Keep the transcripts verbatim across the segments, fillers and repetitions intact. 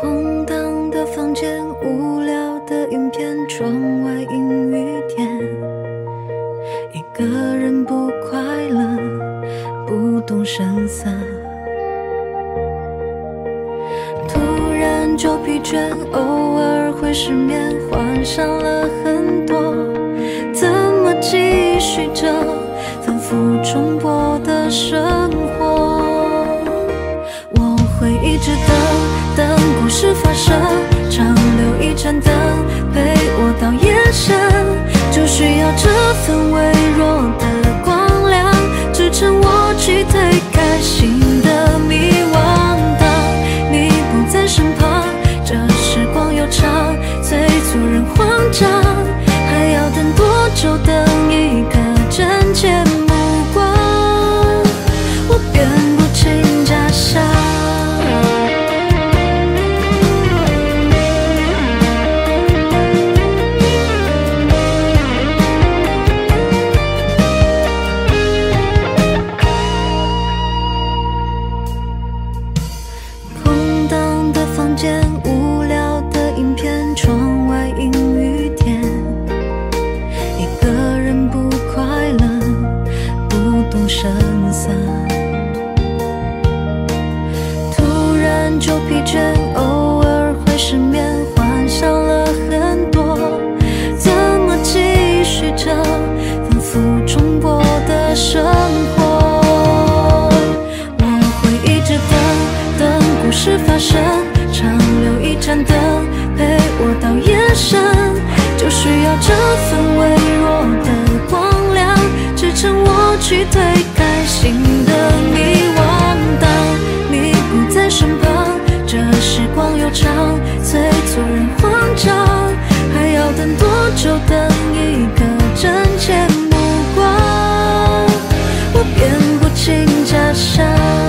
空荡的房间，无聊的影片，窗外阴雨天，一个人不快乐，不动声色，突然就疲倦，偶尔会失眠，幻想了很多，怎么继续着反复重播的生活？我会一直等，等故事发生，长留一盏灯陪我到夜深，就需要这份微弱的光亮，支撑我去推开新的迷惘。当你不在身旁，这时光又长，催促人慌张，还要等多久？等一个真切目光，我辨不清假象。空荡的房间，无聊的影片，窗外阴雨天，一个人不快乐，不动声色，突然就疲倦，偶尔会失眠，幻想了很多，怎么继续着反复重播的生活？我会一直等，等故事发生，长留一盏灯陪我到夜深，就需要这份微弱的光亮，支撑我去推开新的迷惘。当你不在身旁，这时光又长，催促人慌张，还要等多久？等一个真切目光，我辨不清假象。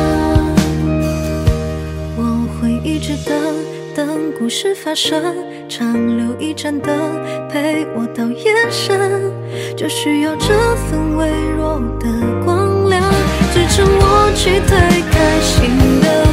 我会一直等，等故事发生，长留一盏灯陪我到夜深，就需要这份微弱的光亮，支撑我去推开新的